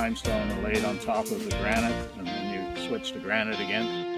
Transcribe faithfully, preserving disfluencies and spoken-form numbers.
limestone and lay it on top of the granite, and then you switch to granite again.